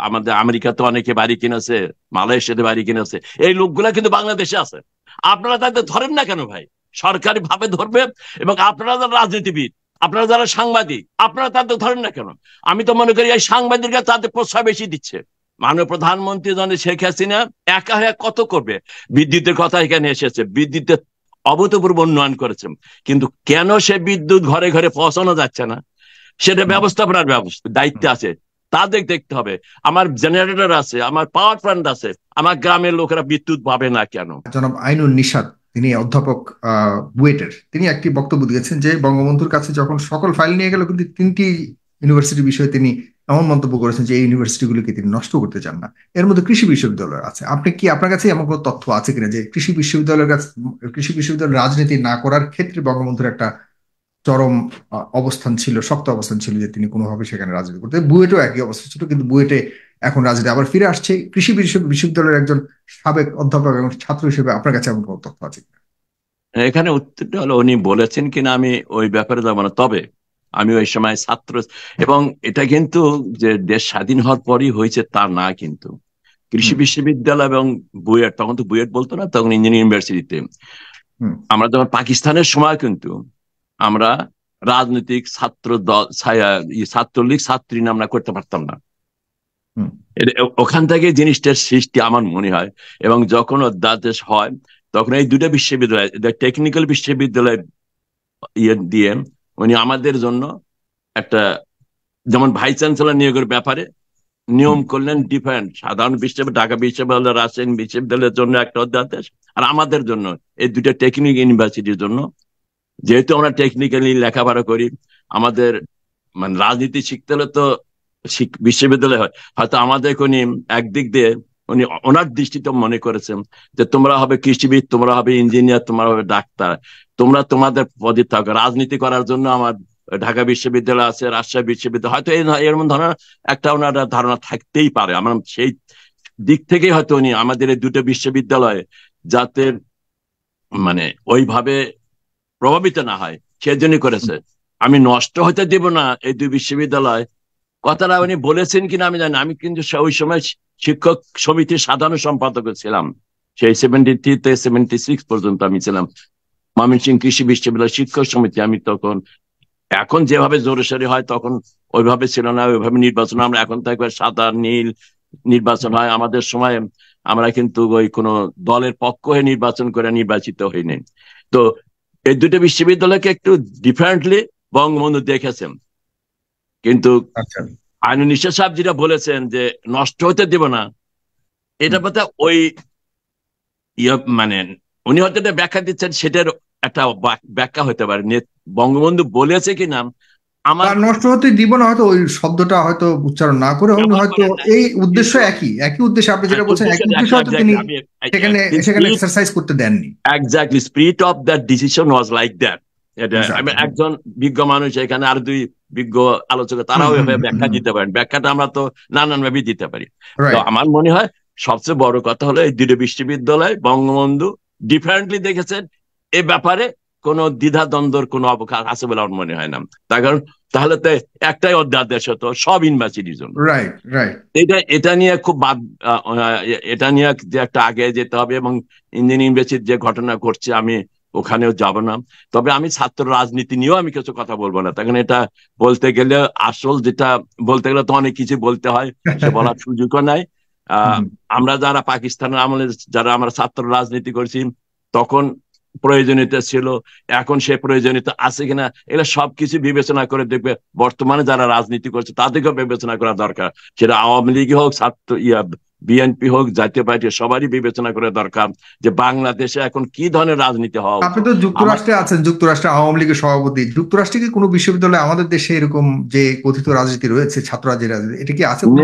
আমাদের আমেরিকাতে অনেকে বাড়ি কিনেছে, মালয়েশিয়াতে বাড়ি কিনেছে, এই লোকগুলা কিন্তু বাংলাদেশে আছে। আপনারা তাদের ধরেন না কেন ভাই? সরকারি ভাবে ধরবে। এবং আপনারা যারা রাজনীতিবিদ, আপনারা যারা সাংবাদিক, আপনারা তাদের ধরেন না কেন? আমি তো মনে করি এই সাংবাদিকরা তাদের প্রশ্রয় বেশি দিচ্ছে। মাননীয় প্রধানমন্ত্রী শেখ হাসিনা একা হয়ে কত করবে? বিদ্যুতের কথা এখানে এসেছে, বিদ্যুতের অভূতপূর্ব উন্নয়ন করেছেন, কিন্তু কেন সে বিদ্যুৎ ঘরে ঘরে পৌঁছানো যাচ্ছে না? সেটা ব্যবস্থাপনার দায়িত্ব আছে, তাদের দেখতে হবে। আমার জেনারেটর আছে, আমার পাওয়ার প্ল্যান্ট আছে, আমার গ্রামের লোকেরা বিদ্যুৎ পাবে না কেন? জনাব আইনুন নিশাত, তিনি অধ্যাপক বুয়েটের, তিনি একটি বক্তব্য দিয়েছেন যে বঙ্গবন্ধুর কাছে যখন সকল ফাইল নিয়ে গেল, কিন্তু 3টি ইউনিভার্সিটির বিষয়ে তিনি এমন মন্তব্য করেছেন যে এই ইউনিভার্সিটিগুলিকে তিনি নষ্ট করতে চান না। এর মধ্যে কৃষি বিশ্ববিদ্যালয় আছে। আপনি কি, আপনার কাছে এমন কোনো তথ্য আছে কিনা যে কৃষি বিশ্ববিদ্যালয়ের রাজনীতি না করার ক্ষেত্রে বঙ্গবন্ধুর একটা চরম অবস্থান ছিল, শক্ত অবস্থান ছিল, যে তিনি কোনোভাবে সেখানে রাজনীতি করতে? বুয়েটেও একই অবস্থা ছিল, কিন্তু বুয়েটে এখন রাজনীতি আবার ফিরে আসছে। কৃষি বিশ্ববিদ্যালয়ের একজন সাবেক অধ্যাপক এবং ছাত্র হিসেবে আপনার কাছে এমন কোনো তথ্য আছে কিনা? এখানে উত্তরটা হলো উনি বলেছেন কিনা আমি ওই ব্যাপারে যাবো না, তবে আমি ওই সময় ছাত্র, এবং এটা কিন্তু যে দেশ স্বাধীন হওয়ার পরই হয়েছে তা না, কিন্তু কৃষি বিশ্ববিদ্যালয় এবং বুয়েট, তখন তো বুয়েট বলতো না, তখন ইঞ্জিনিয়ারিং ইউনিভার্সিটিতে আমরা যখন পাকিস্তানের সময় কিন্তু আমরা রাজনৈতিক ছাত্র দল, ছাত্রলীগ ছাত্রী আমরা করতে পারতাম না। ওখান থেকে জিনিসটার সৃষ্টি আমার মনে হয়। এবং যখন অধ্যাদেশ হয় তখন এই দুটো বিশ্ববিদ্যালয়, টেকনিক্যাল বিশ্ববিদ্যালয় ইয়ে দিয়ে উনি আমাদের জন্য একটা, যেমন ভাইস চ্যান্সেলর নিয়োগের ব্যাপারে নিয়ম করলেন ডিফারেন্ট। সাধারণ বিশ্ববিদ্যালয়, ঢাকা বিশ্ববিদ্যালয়, রাজশাহী বিশ্ববিদ্যালয়ের জন্য একটা অধ্যাদেশ, আর আমাদের জন্য, এই দুটো টেকনিক্যাল ইউনিভার্সিটির জন্য। যেহেতু আমরা টেকনিক্যালি লেখাপড়া করি, আমাদের মানে রাজনীতি শিখতে হলে তো বিশ্ববিদ্যালয় হয়। হয়তো আমাদের উনি একদিক দিয়ে উনি ওনার দৃষ্টিতে মনে করেছেন যে তোমরা হবে কৃষিবিদ, তোমরা হবে ইঞ্জিনিয়ার, তোমরা হবে ডাক্তার, তোমরা তোমাদের পদে থাকো। রাজনীতি করার জন্য আমার ঢাকা বিশ্ববিদ্যালয় আছে, রাজশাহী বিশ্ববিদ্যালয়, হয়তো এরকম ধরনের একটা ওনার ধারণা থাকতেই পারে। আমার সেই দিক থেকেই হয়তো উনি আমাদের এই দুটো বিশ্ববিদ্যালয়ে যাতে মানে ওইভাবে প্রভাবিত না হয় সেজন্য করেছে। আমি নষ্ট হতে দেব না এই দুই বিশ্ববিদ্যালয়, কথাটা উনি বলেছেন কিনা আমি জানি। আমি কিন্তু ওই সময় শিক্ষক সমিতির সাধারণ সম্পাদক ছিলাম, সেই 73 থেকে 76 পর্যন্ত আমি ছিলাম ময়মনসিংহ কৃষি বিশ্ববিদ্যালয় শিক্ষক সমিতি। আমি তখন, এখন যেভাবে জোরেশোরে হয় তখন ওইভাবে ছিল না, ওইভাবে নির্বাচন, আমরা এখন তো একবার সাদা নীল নির্বাচন হয়। আমাদের সময় আমরা কিন্তু ওই কোনো দলের পক্ষ হয়ে নির্বাচন করে নির্বাচিত হইনি। তো এই দুটো বিশ্ববিদ্যালয়কে একটু ডিফারেন্টলি বঙ্গবন্ধু দেখেছেন। কিন্তু আইনুন নিশাত সাহেব যেটা বলেছেন যে নষ্ট হতে দেব না, এটা কথা ওই মানে উনি হয়তো ব্যাখ্যা দিচ্ছেন, সেটার একটা ব্যাখ্যা হতে পারে। বঙ্গবন্ধু বলেছে কিনা আমার নষ্ট হতে দিব না, হয়তো ওই শব্দটা হয়তো উচ্চারণ না করে হয়তো এই উদ্দেশ্য একই উদ্দেশ্য, আপনি যেটা বলছেন একই উদ্দেশ্য, হয়তো তিনি সেখানে এক্সারসাইজ করতে দেননি। Exactly, spirit of that decision was like that. এটা আমি একজন বিজ্ঞ মানুষ, এখানে আর দুই বিজ্ঞ আলোচক, তারাও ব্যাখ্যা দিতে পারেন। ব্যাখ্যাটা আমরা তো নানান ভাবে দিতে পারি। তো আমার মনে হয় সবচেয়ে বড় কথা হলো এই দুটো বিশ্ববিদ্যালয় বঙ্গবন্ধু ডিফারেন্টলি দেখেছেন। এ ব্যাপারে কোনো দ্বিধা দ্বন্দ্বর কোনো অবকাশ আছে বলে আমার মনে হয় না। তার কারণ তাহলে তো একটাই অধ্যাদেশ হতো সব ইউনিভার্সিটির জন্য। এটা নিয়ে খুব এটা নিয়ে যে একটা আগে যেতে হবে। এবং ইঞ্জিনিয়ারিং ইউনিভার্সিটির যে ঘটনা ঘটছে আমি ওখানেও যাব না। তবে আমি ছাত্র রাজনীতি নিয়েও আমি কিছু কথা বলবো না, তখন এটা বলতে গেলে আসল যেটা বলতে গেলে তো অনেক কিছু বলতে হয়, সে বলার সুযোগও নাই। আমরা যারা পাকিস্তানের আমলে যারা আমরা ছাত্র রাজনীতি করছি তখন প্রয়োজনীয়তা ছিল, এখন সে প্রয়োজনীয়তা আছে কিনা এগুলো সবকিছু বিবেচনা করে দেখবে। বর্তমানে যারা রাজনীতি করছে তাদেরকেও বিবেচনা করা দরকার, সেটা আওয়ামী লীগ হোক, ছাত্র বিএনপি হোক, জাতীয় পার্টি, সবারই বিবেচনা করা দরকার যে বাংলাদেশে এখন কি ধরনের রাজনীতি হওয়া। আপনি তো যুক্তরাষ্ট্রে আছেন, যুক্তরাষ্ট্রে আওয়ামী লীগের সভাপতি। যুক্তরাষ্ট্রে কি কোনো বিশ্ববিদ্যালয়ে আমাদের দেশে এরকম যে কথিত রাজনীতি রয়েছে, ছাত্ররাজনীতি রাজনীতি, এটা কি আছে?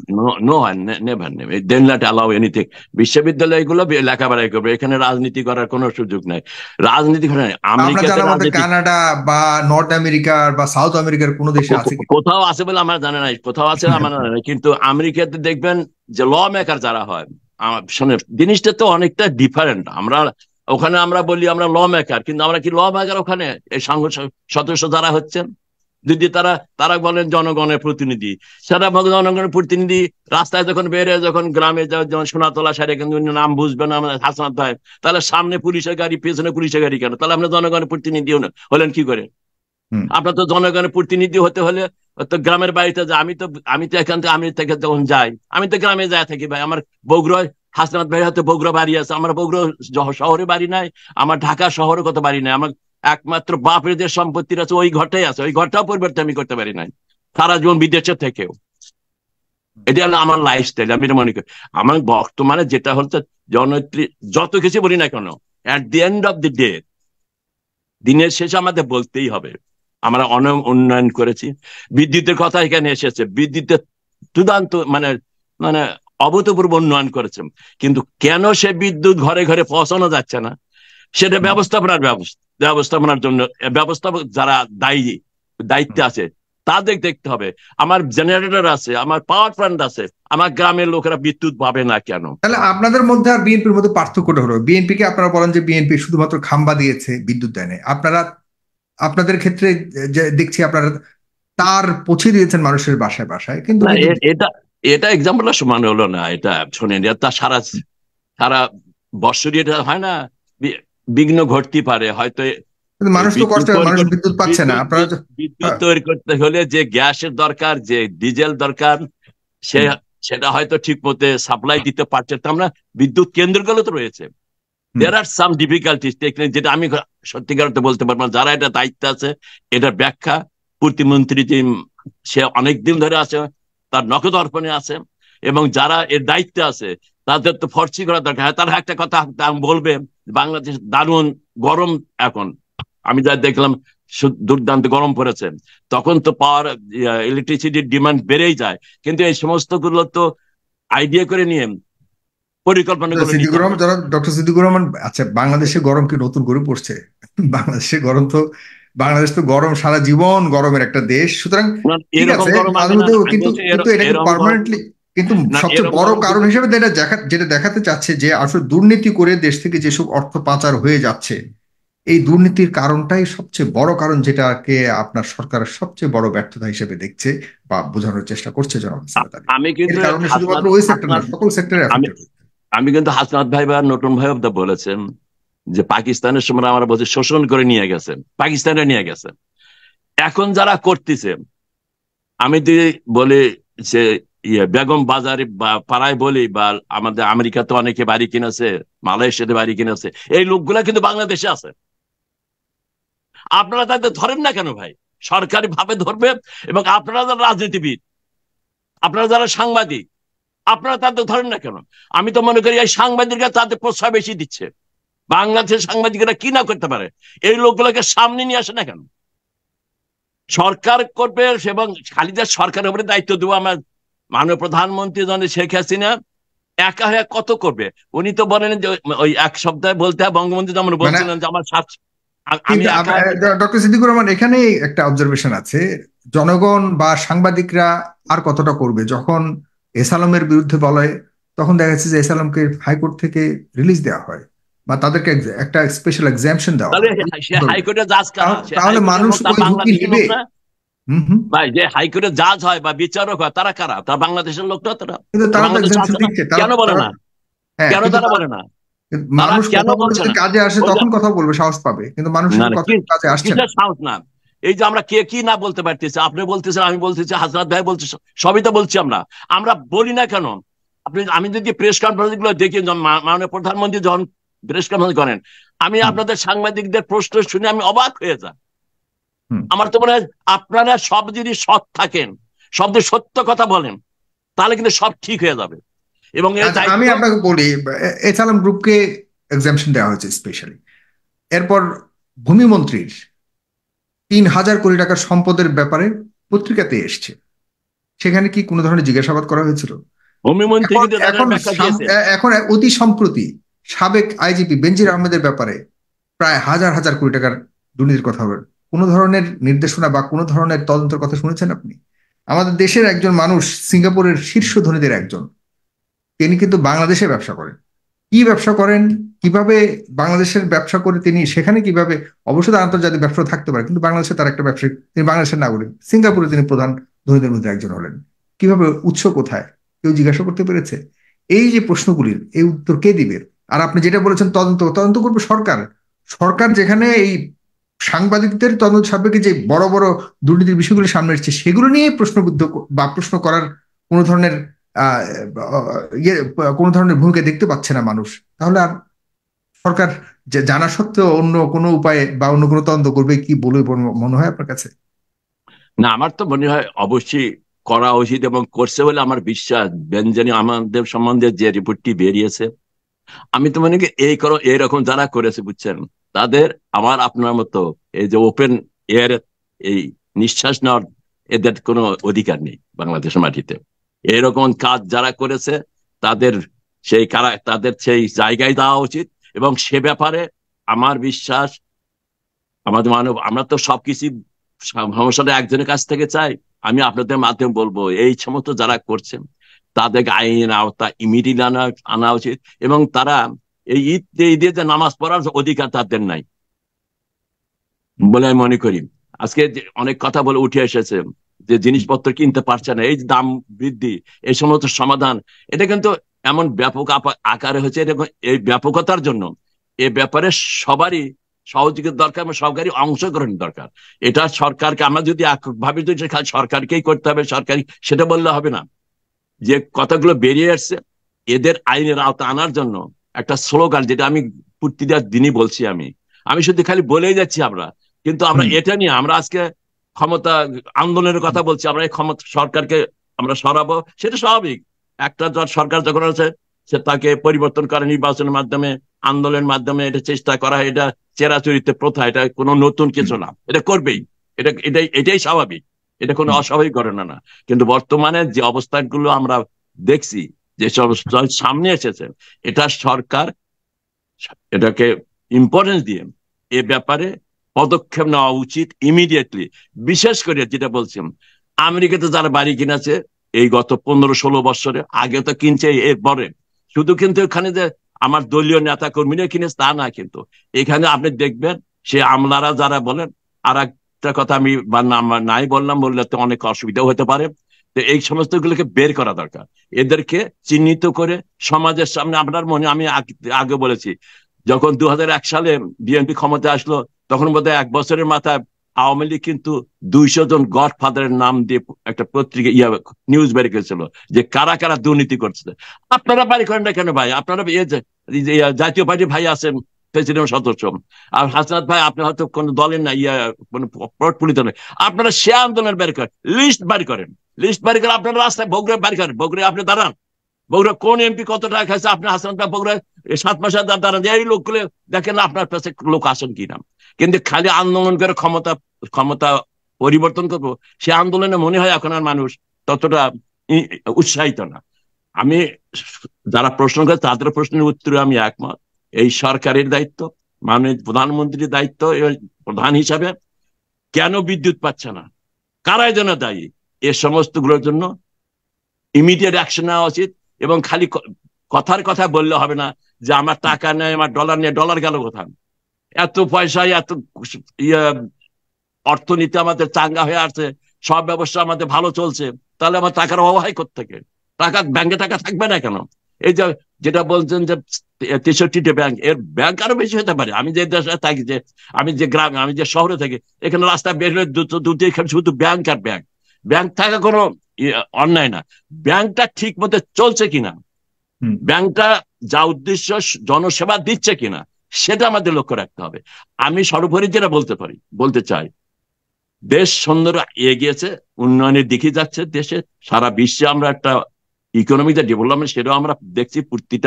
বিশ্ববিদ্যালয়গুলো লেখাপড়াই করবে, এখানে রাজনীতি করার কোনো সুযোগ নাই। রাজনীতি কানাডা বা নর্থ আমেরিকার বা সাউথ আমেরিকার কোন দেশে আছে? কোথাও আছে বলে আমার জানা নাই, কোথাও আছে আমার জানা নাই। কিন্তু আমেরিকাতে দেখবেন যে ল মেকার যারা হয়, জিনিসটা তো অনেকটা ডিফারেন্ট। আমরা ওখানে আমরা বলি আমরা ল মেকার, কিন্তু আমরা কি ল মেকার ওখানে এই সংসদ সদস্য যারা হচ্ছেন যদি তারা তারা বলেন জনগণের প্রতিনিধি, সেটা জনগণের প্রতিনিধি রাস্তায় যখন বেরে, যখন গ্রামে যখন সোনাতলা সাইডে কিন্তু নাম বুঝবে না হাসনাত ভাই, তাহলে সামনে পুলিশের গাড়ি পেছনে পুলিশের গাড়ি কেন? তাহলে আপনার জনগণের প্রতিনিধি হলেন কি করে? আপনার তো জনগণের প্রতিনিধি হতে হলে তো গ্রামের বাড়িতে যা, আমি তো এখান থেকে আমি থেকে যখন যাই, আমি তো গ্রামে যাই থাকি ভাই। আমার বগুড়া, হাসনাত ভাই হয়তো বগুড়া বাড়ি আছে, আমার বগুড়া শহরে বাড়ি নাই, আমার ঢাকা শহরে কত বাড়ি নাই, আমার একমাত্র বাপের যে সম্পত্তির আছে ওই ঘরটাই আছে, ওই ঘরটাও পরিবর্তন আমি করতে পারি নাই সারা জীবন বিদেশে থেকেও। এটা হলো আমার লাইফস্টাইল, আমি এটা মনে করি। আমার বর্তমানে যেটা হচ্ছে জননেত্রী যত কিছু বলি না কেন, at the end of the day, দিনের শেষে আমাদের বলতেই হবে আমরা অনেক উন্নয়ন করেছি। বিদ্যুতের কথা এখানে এসেছে, বিদ্যুতের দুর্দান্ত মানে মানে অভূতপূর্ব উন্নয়ন করেছে, কিন্তু কেন সে বিদ্যুৎ ঘরে ঘরে পৌঁছানো যাচ্ছে না, সেটা ব্যবস্থাপনার জন্য ব্যবস্থাপক যারা দায়িত্বে আছে তাদের দেখতে হবে। আমার জেনারেটর আছে, আমার পাওয়ার প্ল্যান্ট আছে, আমার গ্রামের লোকেরা বিদ্যুৎ পাবে না কেন? তাহলে আপনাদের মধ্যে আর বিএনপির মধ্যে পার্থক্যটা হলো, বিএনপি কে আপনারা বলেন যে বিএনপি শুধুমাত্র খাম্বা দিয়েছে, বিদ্যুৎ দেয় নাই। আপনাদের ক্ষেত্রে যে দেখছি আপনারা তার পৌঁছে দিয়েছেন মানুষের বাসায় বাসায়, কিন্তু এটা এটা এক্সাম্পল সমান হলো না। এটা শোনেন, তা সারা সারা বৎসরই এটা হয় না, বিঘ্ন ঘটতে পারে হয়তো। মানুষ তো কষ্ট, মানুষ বিদ্যুৎ পাচ্ছে না। আপনারা বিদ্যুৎ তৈরি করতে হলে যে গ্যাসের দরকার, যে ডিজেল দরকার, সেটা হয়তো ঠিক মতো সাপ্লাই দিতে পারছে তো। আমরা বিদ্যুৎ কেন্দ্রগুলো তো রয়েছে, দেয়ার আর সাম ডিফিকাল্টিস টেকনিক, যেটা আমি সত্যিকার বলতে পারবো না। যারা এটা দায়িত্ব আছে, এটার ব্যাখ্যা প্রতিমন্ত্রী সে অনেকদিন ধরে আছে, তার নখদর্পণে আছে, এবং যারা এর দায়িত্বে আছে তাদের তো ফর্সি করা দরকার। তারা একটা কথা বলবে, বাংলাদেশ দারুণ গরম এখন, আমি যা দেখলাম দুর্দান্ত গরম পড়েছে, তখন তো পাওয়ার ইলেকট্রিসিটির ডিমান্ড বেড়েই যায়, কিন্তু এই সমস্ত গুলো তো আইডিয়া করে নিয়ে পরিকল্পনা করে নিতে হবে। যারা ডক্টর সিদ্দিকুর রহমান, আচ্ছা বাংলাদেশে গরম কি নতুন করে পড়ছে? বাংলাদেশে গরম তো, বাংলাদেশ তো গরম, সারা জীবন গরমের একটা দেশ, সুতরাং ঠিক আছে মাঝে মধ্যে, কিন্তু কিন্তু এটা পার্মানেন্টলি, কিন্তু সবচেয়ে বড় কারণ হিসেবে যেটা দেখাতে চাচ্ছে যে আসলে দুর্নীতি করে দেশ থেকে যেসব অর্থ পাচার হয়ে যাচ্ছে, এই দুর্নীতির কারণটাই সবচেয়ে বড় কারণ, যেটাকে আপনার সরকারের সবচেয়ে বড় ব্যর্থতা হিসেবে দেখছে বা বোঝানোর চেষ্টা করছে জনাব সালাত আলী। আমি কিন্তু এর কারণে শুধুমাত্র ওই সেক্টর না, সকল সেক্টরে আমি কিন্তু হাসনাত ভাই বা নতুন ভাই বলেছেন যে পাকিস্তানের সময় আমরা বলছি শোষণ করে নিয়ে গেছে, পাকিস্তানে নিয়ে গেছে। এখন যারা করতেছে, আমি যদি বলি যে বেগম বাজারে বা পাড়ায় বলি, বা আমাদের আমেরিকাতে অনেকে বাড়ি কিনেছে, মালয়েশিয়াতে বাড়ি কিনেছে, এই লোকগুলা কিন্তু বাংলাদেশে আছে। আপনারা তাদের ধরেন না কেন ভাই? সরকারি ভাবে ধরবে। এবং আপনারা যারা রাজনীতিবিদ, আপনারা যারা সাংবাদিক, আপনারা তাদের ধরেন না কেন? আমি তো মনে করি এই সাংবাদিকরা তাদের প্রশ্রয় বেশি দিচ্ছে। বাংলাদেশের সাংবাদিকরা কি না করতে পারে, এই লোকগুলোকে সামনে নিয়ে আসে না কেন? সরকার করবে, এবং খালিদের সরকারের উপরে দায়িত্ব দেবো আমার মাননীয় প্রধানমন্ত্রী শেখ হাসিনা একা হয়ে কত করবে? উনি তো বলেন যে ওই এক সপ্তাহে বলতে হয়, বঙ্গবন্ধু যেমন বলছিলেন যে আমার আমি ডক্টর সিদ্দিকুর রহমান, এখানে একটা অবজারভেশন আছে, জনগণ বা সাংবাদিকরা আর কতটা করবে? যখন এসালামের বিরুদ্ধে বলে, তখন দেখা যাচ্ছে যে এসালামকে হাইকোর্ট থেকে রিলিজ দেওয়া হয় বা তাদেরকে একটা স্পেশাল এক্সাম্পশন দেওয়া হয়, হাইকোর্টের জাজ কারা? তাহলে মানুষ ওই ঝুঁকি নেবে? ভাই, যে হাইকোর্টের জাজ হয় বা বিচারক হয়, তারা কারা? তারা বাংলাদেশের লোকটা। তারা কিন্তু তারা তো এক্সাম্পশন দিচ্ছে, কেন বলে না? কেন তারা বলে না? মানুষ কেন কাজে আসে, তখন কথা বলবে, সাহস পাবে, কিন্তু মানুষের কাজে আসছে না। সাহস না। এই যে আমরা কে কি না বলতে পারতেছি, আপনি বলতেছেন, আমি বলতেছি, হাসনাত ভাই বলছে, সবই তো বলছি আমরা বলি না কেন? আমি যদি প্রেস কনফারেন্স গুলো দেখি, মাননীয় প্রধানমন্ত্রী যখন প্রেস কনফারেন্স করেন, আমি আপনাদের সাংবাদিকদের প্রশ্ন শুনে আমি অবাক হয়ে যাই। আমার তো মনে হয় আপনারা সব যদি সৎ থাকেন, সব যদি সত্য কথা বলেন, তাহলে কিন্তু সব ঠিক হয়ে যাবে। এবং আমি আপনাকে বলি, এসালাম গ্রুপকে এক্সাম্পশন দেওয়া হয়েছে স্পেশালি। এরপর ভূমিমন্ত্রীর ৩,০০০ কোটি টাকার সম্পদের ব্যাপারে পত্রিকাতে এসছে, সেখানে কি কোনো ধরনের জিজ্ঞাসাবাদ করা হয়েছিল? এখন অতি সম্প্রতি সাবেক আইজিপি বেনজির আহমেদের ব্যাপারে প্রায় হাজার হাজার কোটি টাকার দুর্নীতির কথা বলেন, কোনো ধরনের নির্দেশনা বা কোনো ধরনের তদন্তের কথা শুনেছেন আপনি? আমাদের দেশের একজন মানুষ, সিঙ্গাপুরের শীর্ষ ধনীদের একজন, তিনি কিন্তু বাংলাদেশে ব্যবসা করেন। কি ব্যবসা করেন, কিভাবে বাংলাদেশের ব্যবসা করে তিনি সেখানে কিভাবে, অবশ্যই তার আন্তর্জাতিক ব্যবসা থাকতে পারে, কিন্তু বাংলাদেশে তার একটা ব্যবসায়ী, তিনি বাংলাদেশের নাগরিক, সিঙ্গাপুরে তিনি প্রধান ধনীদের মধ্যে একজন হলেন, কিভাবে, উৎস কোথায়, কেউ জিজ্ঞাসা করতে পেরেছে? এই যে প্রশ্নগুলির এই উত্তর কে দিবে? আর আপনি যেটা বলেছেন তদন্ত তদন্ত করবে সরকার, সরকার যেখানে এই সাংবাদিকদের তদন্ত সাপেক্ষে যে বড় বড় দুর্নীতির বিষয়গুলো সামনে এসেছে সেগুলো নিয়ে প্রশ্নবিদ্ধ বা প্রশ্ন করার কোনো ধরনের আহ ইয়ে কোনো ধরনের ভূমিকা দেখতে পাচ্ছে না মানুষ, তাহলে আর সরকার যে জানা সত্ত্বেও অন্য কোনো উপায়ে বা অন্য কোনো তদন্ত করবে কি বলে মনে হয় আপনার কাছে? না, আমার তো মনে হয় অবশ্যই করা উচিত এবং করছে বলে আমার বিশ্বাস। বেঞ্জানি আমাদের সম্বন্ধে যে রিপোর্টটি বেরিয়েছে, আমি তো মনে করি এইরকম যারা করেছে বুঝছেন, তাদের আমার আপনার মতো এই যে ওপেন এয়ার এই নিঃশ্বাস নেওয়ার এদের কোনো অধিকার নেই বাংলাদেশের মাটিতে। এরকম কাজ যারা করেছে তাদের তাদের সেই জায়গায় দেওয়া উচিত। এবং সে ব্যাপারে আমার বিশ্বাস, আমাদের আমরা তো সবকিছু সমস্যাটা একজনের কাছ থেকে চাই। আমি আপনাদের মাধ্যমে বলবো এই সমস্ত যারা করছেন তাদেরকে আইনের আওতা ইমিডিয়েটলি আনা উচিত। এবং তারা এই ঈদে যে নামাজ পড়ার অধিকার তাদের নাই বলে আমি মনে করি। আজকে অনেক কথা বলে উঠে এসেছে যে জিনিসপত্র কিনতে পারছে না, এই দাম বৃদ্ধি, এই সমস্ত সমাধান, এটা কিন্তু এমন ব্যাপক আকারে হচ্ছে। এই ব্যাপকতার জন্য এ ব্যাপারে সবারই সহযোগিতা দরকার এবং সরকারি অংশগ্রহণ দরকার। এটা সরকারকে আমরা যদি এককভাবে সরকারকেই করতে হবে, সরকারি সেটা বললে হবে না। যে কথাগুলো বেরিয়ে আসছে এদের আইনের আওতা আনার জন্য একটা স্লোগান, যেটা আমি প্রতিটা দিনই বলছি, আমি শুধু খালি বলেই যাচ্ছি আমরা, কিন্তু আমরা এটা নিয়ে আমরা আজকে ক্ষমতা আন্দোলনের কথা বলছি। আমরা এই ক্ষমতা সরকারকে আমরা সরাবো, সেটা স্বাভাবিক। একটা সরকার যখন আছে সে তাকে পরিবর্তন করে নির্বাচনের মাধ্যমে, আন্দোলনের মাধ্যমে, এটা চেষ্টা করা হয়। এটা চেরাচরিত প্রথা, এটা কোনো নতুন কিছু না, এটা করবেই। এটাই স্বাভাবিক, এটা কোনো অস্বাভাবিক ঘটনা না। কিন্তু বর্তমানে যে অবস্থানগুলো আমরা দেখছি, যে সব সামনে এসেছে, এটা সরকার এটাকে ইম্পর্টেন্স দিয়ে এ ব্যাপারে পদক্ষেপ নেওয়া উচিত ইমিডিয়েটলি। বিশেষ করে যেটা বলছিলাম, আমেরিকাতে যারা বাড়ি কিনেছে এই গত 15-16 বছরে, আগে তো কিনছে এরপরে, শুধু কিন্তু এখানে যে আমার দলীয় নেতা কর্মীরা কিনেছে তা না, কিন্তু এখানে আপনি দেখবেন সে আমলারা যারা বলেন। আর একটা কথা আমি নাই বললে তো অনেক অসুবিধাও হতে পারে। তো এই সমস্ত গুলোকে বের করা দরকার, এদেরকে চিহ্নিত করে সমাজের সামনে। আপনার মনে, আমি আগে বলেছি, যখন 2001 সালে বিএনপি ক্ষমতায় আসলো, তখন বোধহয় 1 বছরের মাথায় আওয়ামী লীগ কিন্তু 200 জন গডফাদারের নাম দিয়ে একটা পত্রিকা নিউজ বের করেছিল যে কারা কারা দুর্নীতি করছে। আপনারা বাড়ি করেন না কেন ভাই? আপনারা জাতীয় পার্টির ভাই আছেন, প্রেসিডেন্ট সদস্য, আর হাসনাত ভাই আপনি হয়তো কোন দলের না, কোনো পটপুলিত নয়। আপনারা সে আন্দোলন বের করেন, লিস্ট বাড়ি করে আপনারা রাস্তায় বগুড়া বাড়ি করেন, বগুড়া আপনি দাঁড়ান, বগুড়া কোন এমপি কত টাকা খাইছে, আপনি হাসান বগুড়া 7 মাসে দাঁড়ান, এই লোকগুলো দেখেন আপনার কাছে লোক আসেন কিনা। কিন্তু খালি আন্দোলন করে ক্ষমতা পরিবর্তন করবো, সে আন্দোলনে মনে হয় এখন আর মানুষ ততটা উৎসাহিত না। আমি যারা প্রশ্ন করে তাদের প্রশ্নের উত্তরে আমি একমত। এই সরকারের দায়িত্ব, মাননীয় প্রধানমন্ত্রীর দায়িত্ব প্রধান হিসাবে, কেন বিদ্যুৎ পাচ্ছে না, কারাই যেন দায়ী, এ সমস্ত গুলোর জন্য ইমিডিয়েট অ্যাকশন নেওয়া উচিত। এবং খালি কথার কথা বললে হবে না যে আমার টাকা নেই, আমার ডলার নেই, ডলার গেল কোথায়? এত পয়সায় এত অর্থনীতি আমাদের চাঙ্গা হয়ে আসছে, সব ব্যবস্থা আমাদের ভালো চলছে, তাহলে আমার টাকার অভাব হয় কোত্থেকে? ব্যাংকে টাকা থাকবে না কেন? এই যে যেটা বলছেন যে 63টি ব্যাংক, এর ব্যাংক আরো বেশি হতে পারে। আমি যে দেশে থাকি, যে আমি যে গ্রামে, আমি যে শহরে থাকি, এখানে রাস্তায় বের হলে দুটো এখানে শুধু ব্যাংক আর ব্যাংক। ব্যাংক থাকা কোনো অন্যায় না, ব্যাংকটা ঠিক মতো চলছে কিনা, ব্যাংকটা যা উদ্দেশ্য জনসেবা দিচ্ছে কিনা, সেটা আমাদের লক্ষ্য রাখতে হবে। আমি সর্বোপরি যেটা বলতে চাই, দেশ সুন্দর এগিয়েছে, উন্নয়নের দিকে যাচ্ছে দেশে, সারা বিশ্বে আমরা একটা ইকোনমিক ডেভেলপমেন্ট সেটাও আমরা দেখছি। প্রতিটা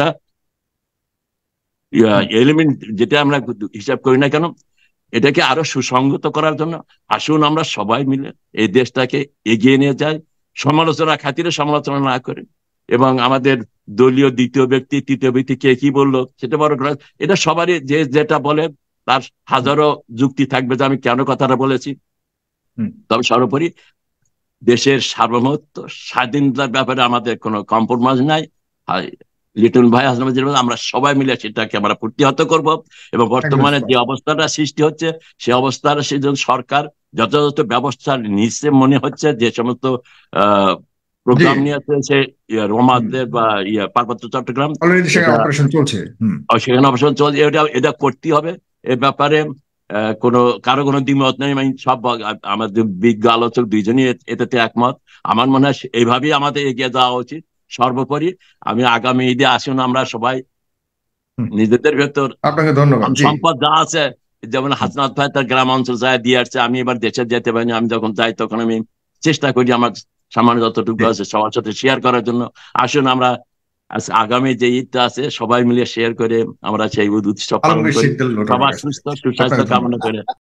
এলিমেন্ট যেটা আমরা হিসাব করি না কেন, এটাকে আরো সুসংগত করার জন্য আসুন আমরা সবাই মিলে এই দেশটাকে এগিয়ে নিয়ে যাই, সমালোচনা খাতিরে সমালোচনা না করে। এবং আমাদের দলীয় দ্বিতীয় ব্যক্তি তৃতীয় ব্যক্তি কে কি বললো সেটা বড় করা, এটা সবারই যে যেটা বলে তার হাজারো যুক্তি থাকবে যে আমি কেন কথাটা বলেছি। তবে সর্বোপরি দেশের সার্বভৌমত্ব স্বাধীনতার ব্যাপারে আমাদের কোনো কম্প্রোমাইজ নাই। লিটন ভাই হাসনাবাদ আমরা সবাই মিলে সেটাকে আমরা প্রতিহত করব, এবং বর্তমানে যে অবস্থাটা সৃষ্টি হচ্ছে সেই অবস্থার সেই জন্য সরকার যথাযথ ব্যবস্থা নিচ্ছে মনে হচ্ছে। যে সমস্ত প্রোগ্রাম নিয়ে আছে সে রোমাদের বা পার্বত্য চট্টগ্রাম, সেখানে অপারেশন চলছে, সেখানে অপারেশন চলছে, এটা করতে হবে। এ ব্যাপারে কারো কোনো দ্বিমত নেই। আমি সব আমাদের বিজ্ঞ আলোচক দুইজনই এটাতে একমত। আমার মনে হয় এইভাবেই আমাদের এগিয়ে যাওয়া উচিত। সর্বোপরি আমি আগামী ঈদে আসুন আমরা সবাই নিজেদের ভেতর আপনাকে ধন্যবাদ। সম্পদ যা আছে, যেমন হাসনাত ভাই তার গ্রাম অঞ্চল যায় দিয়ে আসছে, আমি এবার দেশে যেতে পারিনি, আমি যখন যাই তখন আমি চেষ্টা করি আমার সামান্য যতটুকু আছে সবার সাথে শেয়ার করার জন্য। আসুন আমরা আগামী যে ঈদটা আছে সবাই মিলে শেয়ার করে আমরা সেই উৎসব পালন করি। সবার সুস্থ সুস্বাস্থ্য কামনা করে